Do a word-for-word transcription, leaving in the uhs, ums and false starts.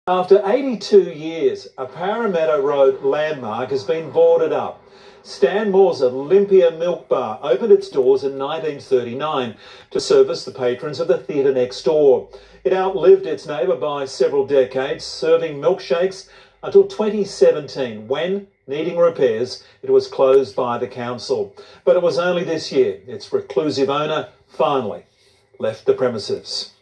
After eighty-two years, a Parramatta Road landmark has been boarded up. Stanmore's Olympia Milk Bar opened its doors in nineteen thirty-nine to service the patrons of the theatre next door. It outlived its neighbour by several decades, serving milkshakes until twenty seventeen, when, needing repairs, it was closed by the council. But it was only this year its reclusive owner finally left the premises.